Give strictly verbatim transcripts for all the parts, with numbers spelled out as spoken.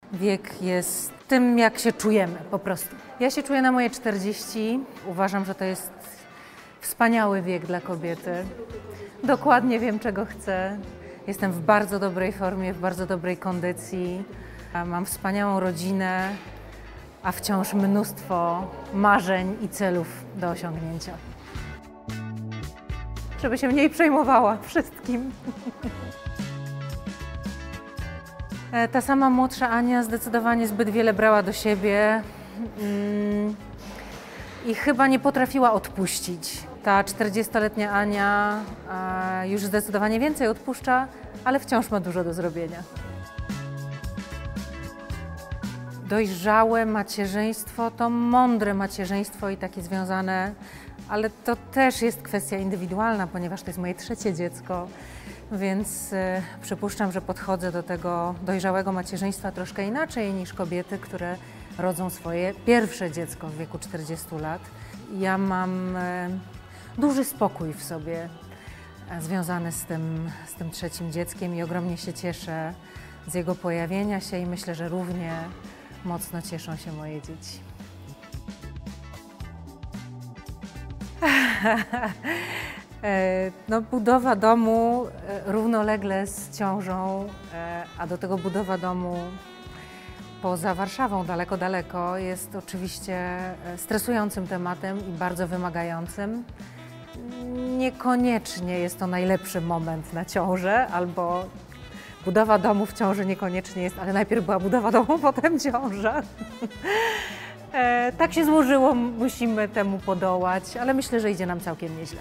Wiek jest tym, jak się czujemy po prostu. Ja się czuję na moje czterdzieści. Uważam, że to jest wspaniały wiek dla kobiety. Dokładnie wiem, czego chcę. Jestem w bardzo dobrej formie, w bardzo dobrej kondycji. Mam wspaniałą rodzinę, a wciąż mnóstwo marzeń i celów do osiągnięcia. Żeby się mniej przejmowała wszystkim. Ta sama młodsza Ania zdecydowanie zbyt wiele brała do siebie i chyba nie potrafiła odpuścić. Ta czterdziestoletnia Ania już zdecydowanie więcej odpuszcza, ale wciąż ma dużo do zrobienia. Dojrzałe macierzyństwo to mądre macierzyństwo i takie związane, ale to też jest kwestia indywidualna, ponieważ to jest moje trzecie dziecko, więc y, przypuszczam, że podchodzę do tego dojrzałego macierzyństwa troszkę inaczej niż kobiety, które rodzą swoje pierwsze dziecko w wieku czterdziestu lat. Ja mam y, duży spokój w sobie y, związany z tym, z tym trzecim dzieckiem i ogromnie się cieszę z jego pojawienia się i myślę, że równie mocno cieszą się moje dzieci. No, budowa domu równolegle z ciążą, a do tego budowa domu poza Warszawą, daleko, daleko, jest oczywiście stresującym tematem i bardzo wymagającym. Niekoniecznie jest to najlepszy moment na ciążę, albo budowa domu w ciąży niekoniecznie jest, ale najpierw była budowa domu, potem ciąża. E, tak się złożyło, musimy temu podołać, ale myślę, że idzie nam całkiem nieźle.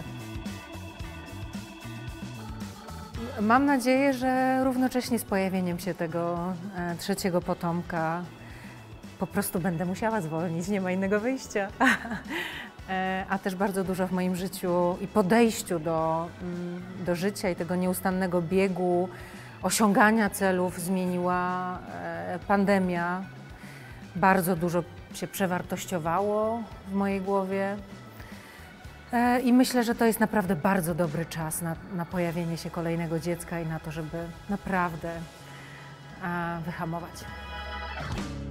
Mam nadzieję, że równocześnie z pojawieniem się tego e, trzeciego potomka po prostu będę musiała zwolnić, nie ma innego wyjścia. e, a też bardzo dużo w moim życiu i podejściu do, do życia i tego nieustannego biegu, osiągania celów zmieniła e, pandemia. Bardzo dużo się przewartościowało w mojej głowie e, i myślę, że to jest naprawdę bardzo dobry czas na, na pojawienie się kolejnego dziecka i na to, żeby naprawdę e, wyhamować.